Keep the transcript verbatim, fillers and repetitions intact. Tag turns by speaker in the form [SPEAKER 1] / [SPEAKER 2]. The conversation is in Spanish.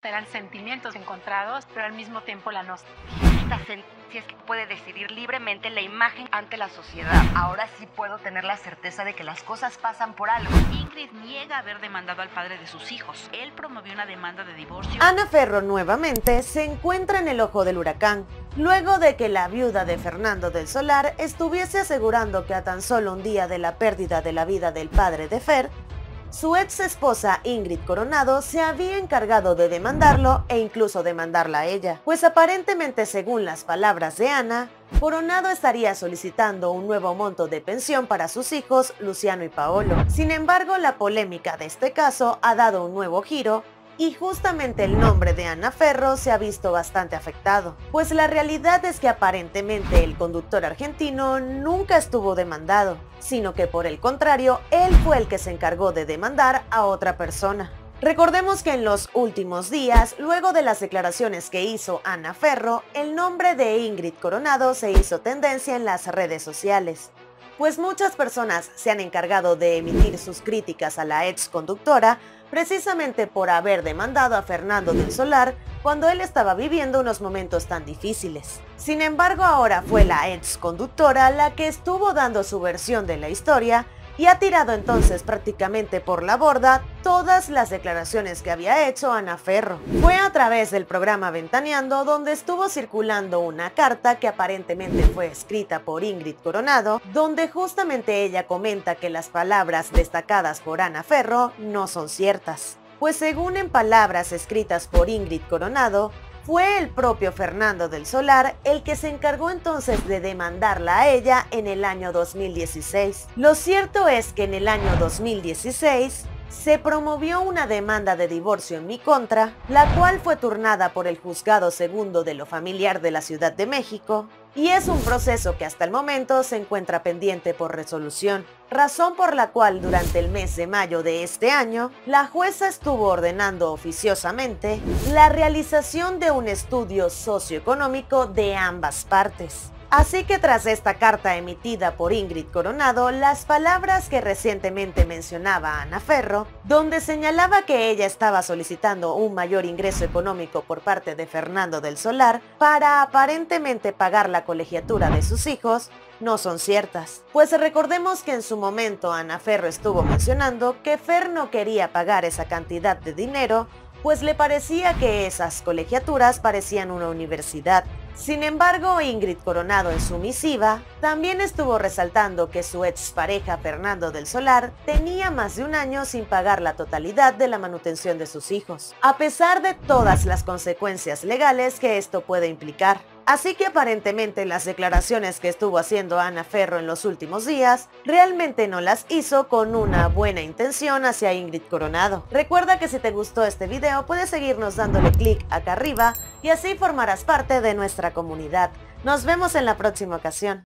[SPEAKER 1] Eran sentimientos encontrados, pero al mismo tiempo la nostalgia.
[SPEAKER 2] Esta sentencia es que puede decidir libremente la imagen ante la sociedad. Ahora sí puedo tener la certeza de que las cosas pasan por algo.
[SPEAKER 3] Ingrid niega haber demandado al padre de sus hijos. Él promovió una demanda de divorcio.
[SPEAKER 4] Ana Ferro nuevamente se encuentra en el ojo del huracán, luego de que la viuda de Fernando del Solar estuviese asegurando que a tan solo un día de la pérdida de la vida del padre de Fer, su ex esposa Ingrid Coronado se había encargado de demandarlo e incluso demandarla a ella, pues aparentemente, según las palabras de Ana, Coronado estaría solicitando un nuevo monto de pensión para sus hijos Luciano y Paolo. Sin embargo, la polémica de este caso ha dado un nuevo giro y justamente el nombre de Ana Ferro se ha visto bastante afectado, pues la realidad es que aparentemente el conductor argentino nunca estuvo demandado, sino que por el contrario, él fue el que se encargó de demandar a otra persona. Recordemos que en los últimos días, luego de las declaraciones que hizo Ana Ferro, el nombre de Ingrid Coronado se hizo tendencia en las redes sociales, pues muchas personas se han encargado de emitir sus críticas a la ex conductora precisamente por haber demandado a Fernando del Solar cuando él estaba viviendo unos momentos tan difíciles. Sin embargo, ahora fue la ex conductora la que estuvo dando su versión de la historia y ha tirado entonces prácticamente por la borda todas las declaraciones que había hecho Ana Ferro. Fue a través del programa Ventaneando donde estuvo circulando una carta que aparentemente fue escrita por Ingrid Coronado, donde justamente ella comenta que las palabras destacadas por Ana Ferro no son ciertas, pues según en palabras escritas por Ingrid Coronado, fue el propio Fernando del Solar el que se encargó entonces de demandarla a ella en el año dos mil dieciséis. Lo cierto es que en el año dos mil dieciséis se promovió una demanda de divorcio en mi contra, la cual fue turnada por el Juzgado Segundo de lo Familiar de la Ciudad de México, y es un proceso que hasta el momento se encuentra pendiente por resolución, razón por la cual durante el mes de mayo de este año, la jueza estuvo ordenando oficiosamente la realización de un estudio socioeconómico de ambas partes. Así que tras esta carta emitida por Ingrid Coronado, las palabras que recientemente mencionaba Ana Ferro, donde señalaba que ella estaba solicitando un mayor ingreso económico por parte de Fernando del Solar para aparentemente pagar la colegiatura de sus hijos, no son ciertas. Pues recordemos que en su momento Ana Ferro estuvo mencionando que Fer no quería pagar esa cantidad de dinero, pues le parecía que esas colegiaturas parecían una universidad. Sin embargo, Ingrid Coronado en su misiva también estuvo resaltando que su expareja Fernando del Solar tenía más de un año sin pagar la totalidad de la manutención de sus hijos, a pesar de todas las consecuencias legales que esto puede implicar. Así que aparentemente las declaraciones que estuvo haciendo Ana Ferro en los últimos días realmente no las hizo con una buena intención hacia Ingrid Coronado. Recuerda que si te gustó este video puedes seguirnos dándole clic acá arriba y así formarás parte de nuestra comunidad. Nos vemos en la próxima ocasión.